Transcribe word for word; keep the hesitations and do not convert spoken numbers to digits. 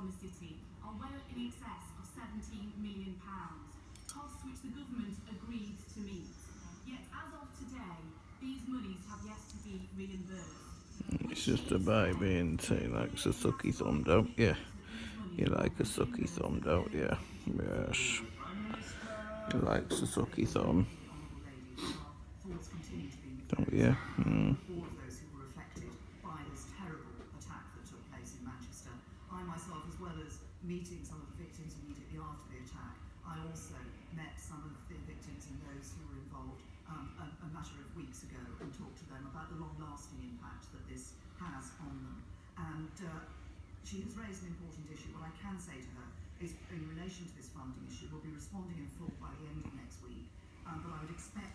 on the city are well in excess of seventeen million pounds, costs which the government agreed to meet. Yet as of today, these monies have yet to be reimbursed. It's just a baby, and he likes a sucky thumb, don't you? You like a sucky thumb, don't you? Yes. He likes a sucky thumb, don't you? Mm. All of those who were affected by this terrible attack that took place in Manchester. I myself, as well as meeting some of the victims immediately after the attack, I also met some of the victims and those who were involved um, a, a matter of weeks ago and talked to them about the long-lasting impact that this has on them. And uh, she has raised an important issue. What I can say to her is, in relation to this funding issue, we'll be responding in full by the end of next week. Um, but I would expect